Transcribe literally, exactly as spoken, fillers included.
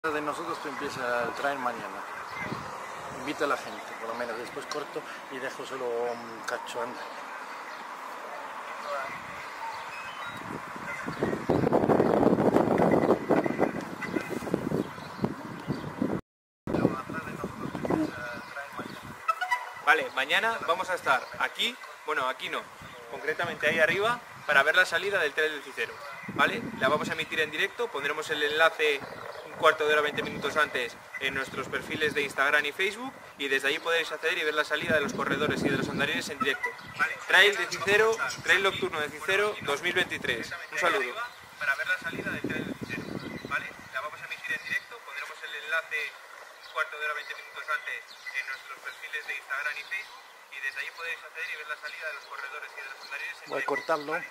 De nosotros tú empieza el trail mañana. Invita a la gente, por lo menos. Después corto y dejo solo un cacho anda. Vale, mañana vamos a estar aquí, bueno, aquí no, concretamente ahí arriba, para ver la salida del Trail del Cicero, ¿vale? La vamos a emitir en directo, pondremos el enlace un cuarto de hora, veinte minutos antes en nuestros perfiles de Instagram y Facebook, y desde ahí podéis acceder y ver la salida de los corredores y de los andarines en directo. Trail de Cicero, Trail Nocturno de Cicero dos mil veintitrés. Un saludo. Para ver la salida del Trail del Cicero, ¿vale? La vamos a emitir en directo, pondremos el enlace un cuarto de hora, veinte minutos antes en nuestros perfiles de Instagram y Facebook, y desde ahí podéis acceder y ver la salida de los corredores y de los andarines en Voy a cortarlo.